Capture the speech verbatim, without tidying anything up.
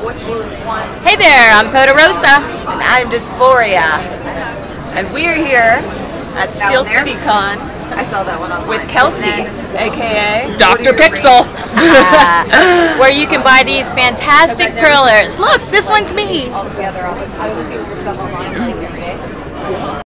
Hey there, I'm Poderosa. And I'm Dysphoria. And we're here at Steel City Con. I saw that one online. With Kelsey, aka Doctor Pixel. uh, where you can buy these fantastic perlers. Look, this one's me. All together, I was looking for stuff online like every day.